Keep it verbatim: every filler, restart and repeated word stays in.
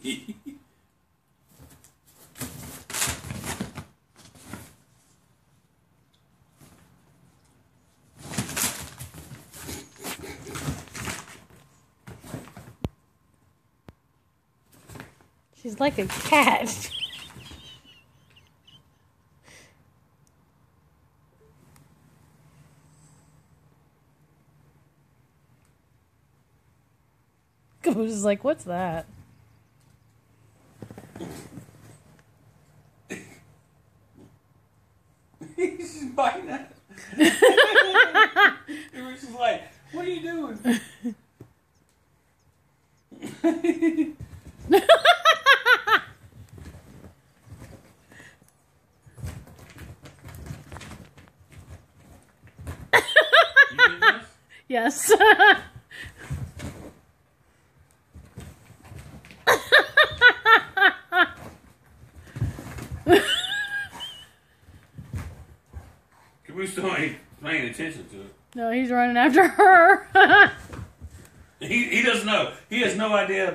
She's like a cat. Caboose is like, what's that? He's just biting at it. He was just like, what are you doing? You did this? Yes. We still ain't paying attention to it. No, he's running after her. he he doesn't know. He has no idea.